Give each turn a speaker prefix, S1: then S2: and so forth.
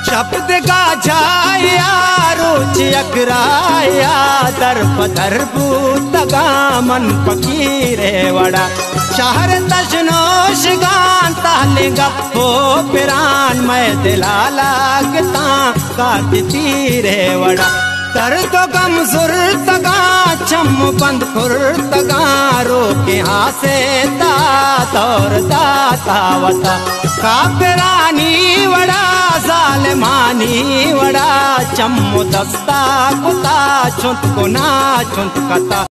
S1: शब्द गाझाया रुचि अकराया दर पदर बूतगा मन फकीरे वड़ा शहर तशनोश गान तालेगा हो पिरान मैं दिला लागता का तीरे वड़ा तर तो गम सुर तगा चम बंद खुर तगा रो के हासे ता तौर दातावता कापरानी वड़ा जालमानी वड़ा चम्मु दस्ता कुता छुत को ना छुत कता।